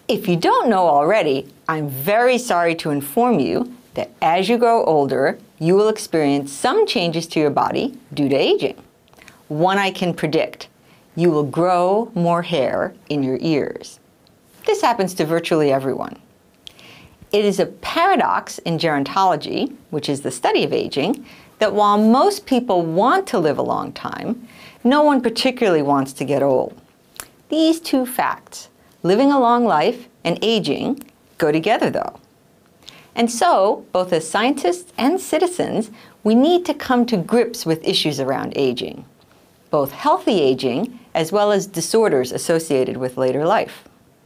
If you don't know already, I'm very sorry to inform you that as you grow older, you will experience some changes to your body due to aging. One I can predict: you will grow more hair in your ears. This happens to virtually everyone. It is a paradox in gerontology, which is the study of aging, that while most people want to live a long time, no one particularly wants to get old. These two facts, living a long life and aging, go together though. And so, both as scientists and citizens, we need to come to grips with issues around aging, both healthy aging as well as disorders associated with later life.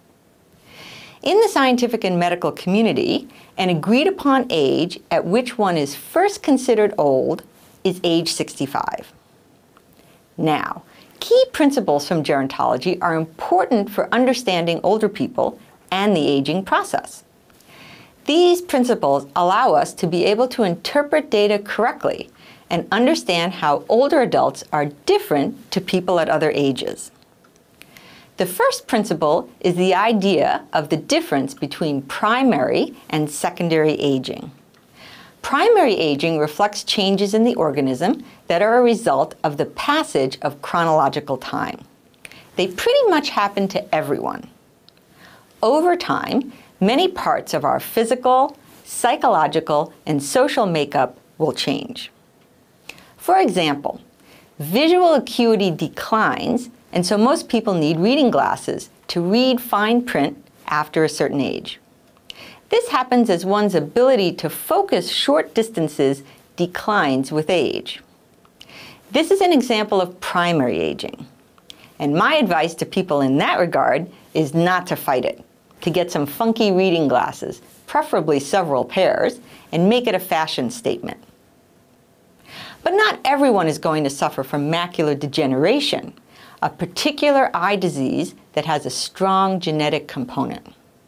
In the scientific and medical community, an agreed upon age at which one is first considered old is age 65. Now, key principles from gerontology are important for understanding older people and the aging process. These principles allow us to be able to interpret data correctly and understand how older adults are different to people at other ages. The first principle is the idea of the difference between primary and secondary aging. Primary aging reflects changes in the organism that are a result of the passage of chronological time. They pretty much happen to everyone. Over time, many parts of our physical, psychological, and social makeup will change. For example, visual acuity declines, and so most people need reading glasses to read fine print after a certain age. This happens as one's ability to focus short distances declines with age. This is an example of primary aging. And my advice to people in that regard is not to fight it, to get some funky reading glasses, preferably several pairs, and make it a fashion statement. But not everyone is going to suffer from macular degeneration, a particular eye disease that has a strong genetic component.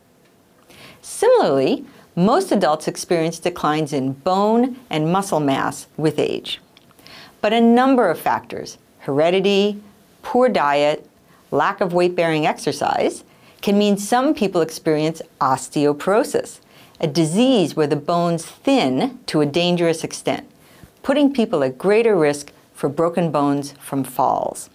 Similarly, most adults experience declines in bone and muscle mass with age. But a number of factors, heredity, poor diet, lack of weight-bearing exercise, can mean some people experience osteoporosis, a disease where the bones thin to a dangerous extent, putting people at greater risk for broken bones from falls.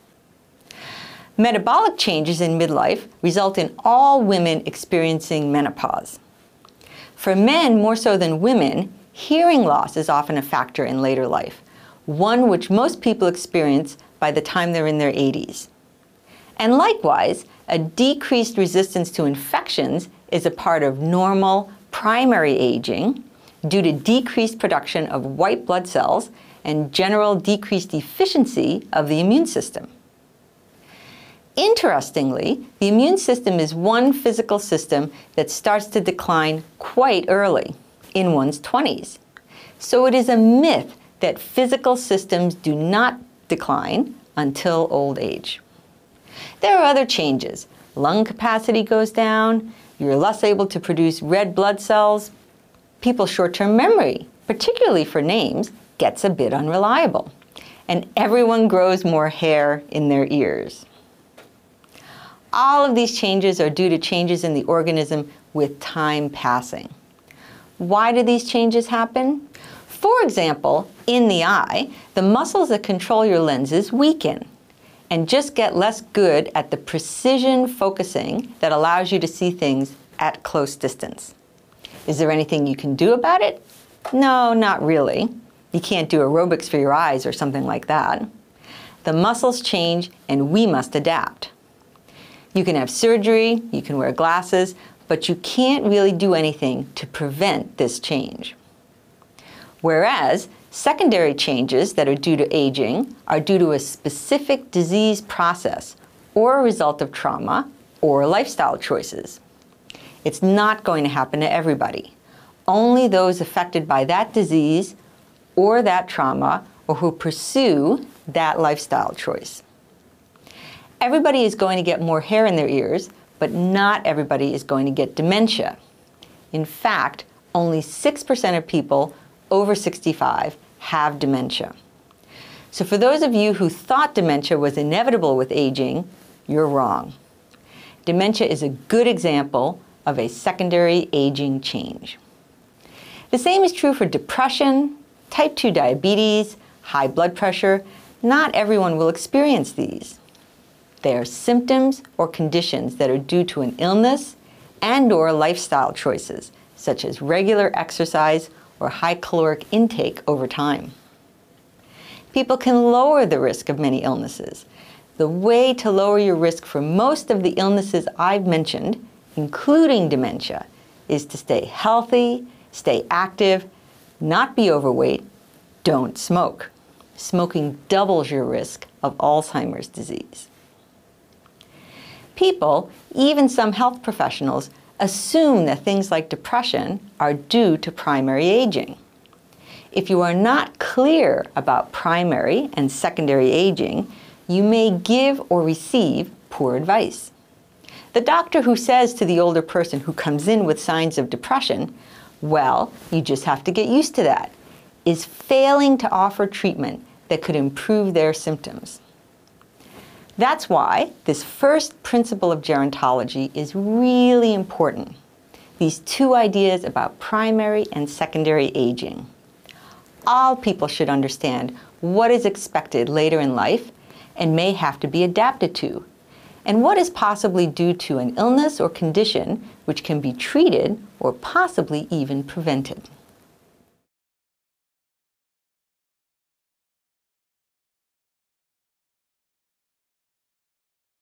Metabolic changes in midlife result in all women experiencing menopause. For men, more so than women, hearing loss is often a factor in later life, one which most people experience by the time they're in their 80s. And likewise, a decreased resistance to infections is a part of normal primary aging due to decreased production of white blood cells and general decreased efficiency of the immune system. Interestingly, the immune system is one physical system that starts to decline quite early, in one's 20s. So it is a myth that physical systems do not decline until old age. There are other changes. Lung capacity goes down, you're less able to produce red blood cells, people's short-term memory, particularly for names, gets a bit unreliable, and everyone grows more hair in their ears. All of these changes are due to changes in the organism with time passing. Why do these changes happen? For example, in the eye, the muscles that control your lenses weaken and just get less good at the precision focusing that allows you to see things at close distance. Is there anything you can do about it? No, not really. You can't do aerobics for your eyes or something like that. The muscles change and we must adapt. You can have surgery, you can wear glasses, but you can't really do anything to prevent this change. Whereas secondary changes that are due to aging are due to a specific disease process or a result of trauma or lifestyle choices. It's not going to happen to everybody. Only those affected by that disease or that trauma or who pursue that lifestyle choice. Everybody is going to get more hair in their ears, but not everybody is going to get dementia. In fact, only 6% of people over 65 have dementia. So for those of you who thought dementia was inevitable with aging, you're wrong. Dementia is a good example of a secondary aging change. The same is true for depression, type 2 diabetes, high blood pressure. Not everyone will experience these. They are symptoms or conditions that are due to an illness and/or lifestyle choices, such as regular exercise or high caloric intake over time. People can lower the risk of many illnesses. The way to lower your risk for most of the illnesses I've mentioned, including dementia, is to stay healthy, stay active, not be overweight, don't smoke. Smoking doubles your risk of Alzheimer's disease. People, even some health professionals, assume that things like depression are due to primary aging. If you are not clear about primary and secondary aging, you may give or receive poor advice. The doctor who says to the older person who comes in with signs of depression, "Well, you just have to get used to that," is failing to offer treatment that could improve their symptoms. That's why this first principle of gerontology is really important. These two ideas about primary and secondary aging. All people should understand what is expected later in life and may have to be adapted to, and what is possibly due to an illness or condition which can be treated or possibly even prevented.